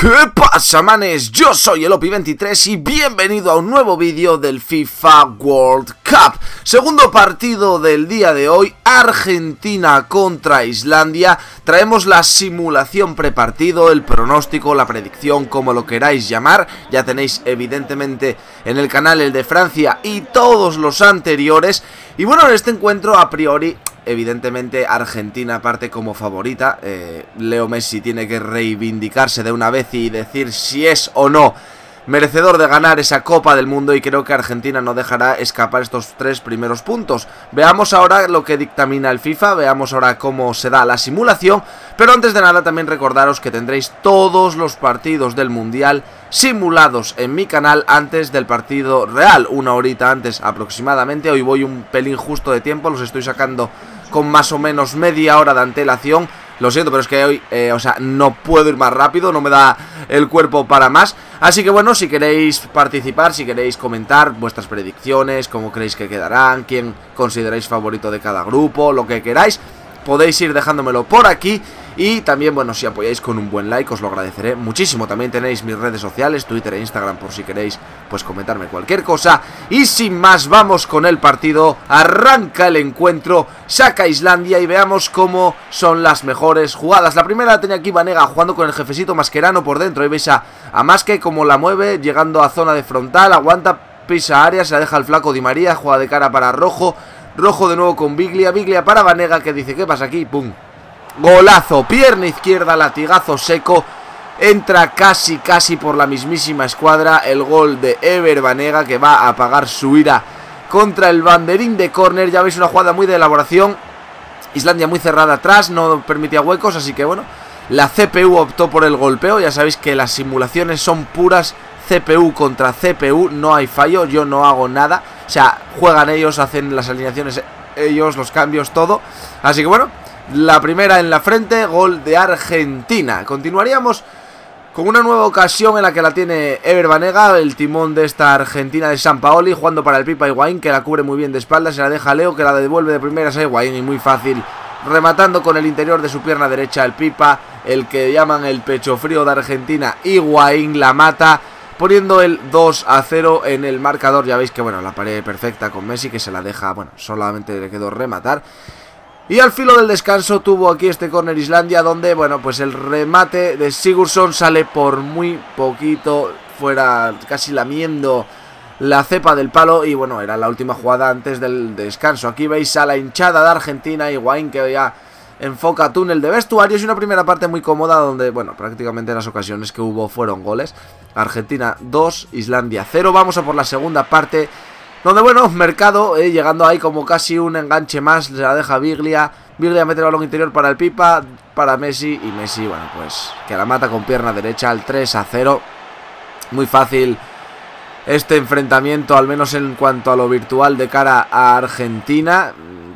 ¿Qué pasa, manes? Yo soy el Opi23 y bienvenido a un nuevo vídeo del FIFA World Cup. Segundo partido del día de hoy, Argentina contra Islandia. Traemos la simulación prepartido, el pronóstico, la predicción, como lo queráis llamar. Ya tenéis evidentemente en el canal el de Francia y todos los anteriores. Y bueno, en este encuentro a priori, evidentemente Argentina parte como favorita. Leo Messi tiene que reivindicarse de una vez y decir si es o no merecedor de ganar esa Copa del Mundo, y creo que Argentina no dejará escapar estos 3 primeros puntos. Veamos ahora lo que dictamina el FIFA, veamos ahora cómo se da la simulación, pero antes de nada también recordaros que tendréis todos los partidos del Mundial simulados en mi canal antes del partido real, una horita antes aproximadamente. Hoy voy un pelín justo de tiempo, los estoy sacando con más o menos media hora de antelación. Lo siento, pero es que hoy, no puedo ir más rápido, no me da el cuerpo para más. Así que bueno, si queréis participar, si queréis comentar vuestras predicciones, cómo creéis que quedarán, quién consideráis favorito de cada grupo, lo que queráis, podéis ir dejándomelo por aquí. Y también, bueno, si apoyáis con un buen like, os lo agradeceré muchísimo. También tenéis mis redes sociales, Twitter e Instagram, por si queréis, pues comentarme cualquier cosa. Y sin más, vamos con el partido. Arranca el encuentro, saca Islandia y veamos cómo son las mejores jugadas. La primera la tenía aquí Vanega jugando con el jefecito Mascherano por dentro. Ahí veis a Masche cómo la mueve, llegando a zona de frontal, aguanta, pisa área, se la deja al flaco Di María, juega de cara para Rojo. Rojo de nuevo con Biglia, Biglia para Vanega, que dice, ¿qué pasa aquí? ¡Pum! Golazo, pierna izquierda, latigazo seco. Entra casi por la mismísima escuadra. El gol de Ever Banega, que va a apagar su ira contra el banderín de córner. Ya veis, una jugada muy de elaboración. Islandia muy cerrada atrás, no permitía huecos, así que bueno, la CPU optó por el golpeo. Ya sabéis que las simulaciones son puras CPU contra CPU, no hay fallo, yo no hago nada. O sea, juegan ellos, hacen las alineaciones ellos, los cambios, todo. Así que bueno, la primera en la frente, gol de Argentina. Continuaríamos con una nueva ocasión en la que la tiene Ever Banega, el timón de esta Argentina de Sampaoli, jugando para el Pipa Higuaín, que la cubre muy bien de espaldas, se la deja a Leo, que la devuelve de primeras a Higuaín, y muy fácil, rematando con el interior de su pierna derecha el Pipa, el que llaman el pecho frío de Argentina. Higuaín la mata, poniendo el 2-0 en el marcador. Ya veis que bueno, la pared perfecta con Messi, que se la deja, bueno, solamente le quedó rematar. Y al filo del descanso tuvo aquí este córner Islandia, donde, bueno, pues el remate de Sigurdsson sale por muy poquito, fuera, casi lamiendo la cepa del palo. Y bueno, era la última jugada antes del descanso. Aquí veis a la hinchada de Argentina, Higuaín, que ya enfoca túnel de vestuarios, y una primera parte muy cómoda donde, bueno, prácticamente las ocasiones que hubo fueron goles. Argentina 2, Islandia 0. Vamos a por la segunda parte, donde, bueno, Mercado, llegando ahí como casi un enganche más, se la deja Biglia. Biglia mete el balón interior para el Pipa, para Messi, y Messi, bueno, pues que la mata con pierna derecha al 3-0. Muy fácil este enfrentamiento, al menos en cuanto a lo virtual, de cara a Argentina.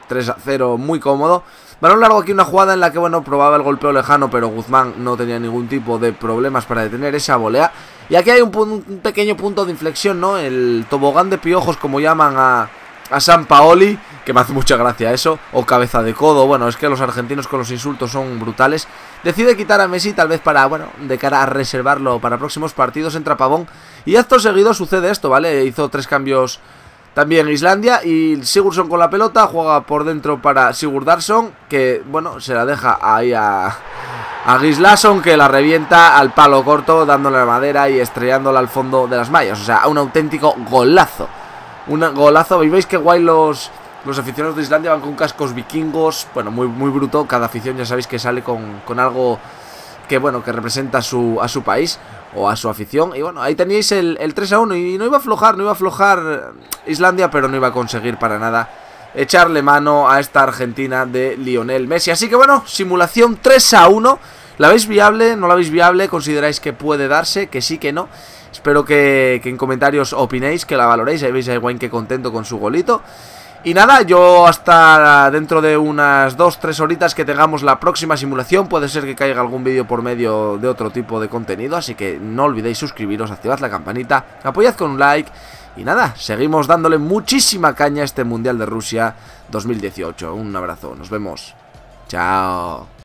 3-0, muy cómodo. Balón largo, aquí una jugada en la que, bueno, probaba el golpeo lejano, pero Guzmán no tenía ningún tipo de problemas para detener esa volea. Y aquí hay un pequeño punto de inflexión, ¿no? El tobogán de piojos, como llaman a Sampaoli, que me hace mucha gracia eso, o cabeza de codo. Bueno, es que los argentinos con los insultos son brutales. Decide quitar a Messi, tal vez para, bueno, de cara a reservarlo para próximos partidos. Entra Pavón, y acto seguido sucede esto, ¿vale? Hizo 3 cambios también Islandia, y Sigurdsson con la pelota juega por dentro para Sigurdarsson, que, bueno, se la deja ahí a Gislason, que la revienta al palo corto, dándole la madera y estrellándola al fondo de las mallas. O sea, un auténtico golazo. Un golazo. Veis que guay los aficionados de Islandia van con cascos vikingos. Bueno, muy bruto. Cada afición ya sabéis que sale con algo que, bueno, que representa a su país o a su afición. Y bueno, ahí teníais el 3-1, y no iba a aflojar Islandia, pero no iba a conseguir para nada echarle mano a esta Argentina de Lionel Messi. Así que bueno, simulación 3-1. ¿La veis viable? ¿No la veis viable? ¿Consideráis que puede darse? ¿Que sí, que no? Espero que en comentarios opinéis, que la valoréis. Ahí veis a Higuaín que contento con su golito. Y nada, yo hasta dentro de unas 2-3 horitas que tengamos la próxima simulación. Puede ser que caiga algún vídeo por medio de otro tipo de contenido, así que no olvidéis suscribiros, activad la campanita, apoyad con un like. Y nada, seguimos dándole muchísima caña a este Mundial de Rusia 2018. Un abrazo, nos vemos. Chao.